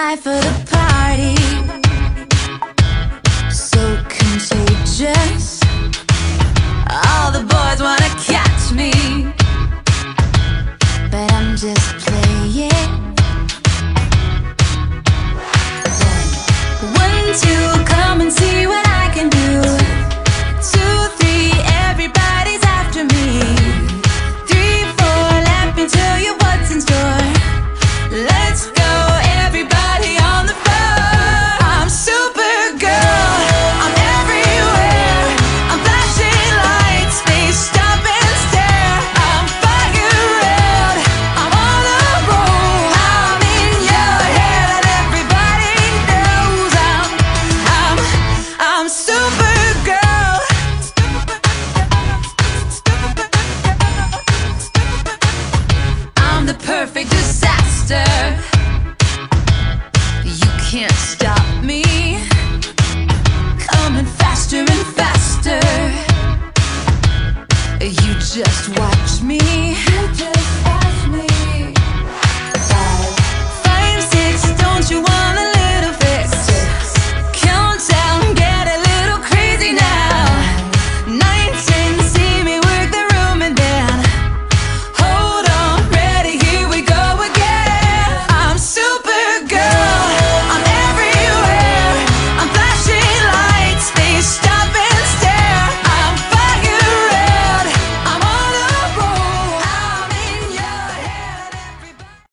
life of the party, so contagious. All the boys wanna catch me, but I'm just playing. 1, 2, come and see what I can do. 2, 3, everybody's after me. 3, 4, let me tell you what's in store. Let's go, everybody on the floor. I'm Supergirl, I'm everywhere. I'm flashing lights, they stop and stare. I'm fire red, I'm on a roll. I'm in your head and everybody knows I'm Supergirl. I'm the perfect disaster. You can't stop me. Coming faster and faster. You just watch me.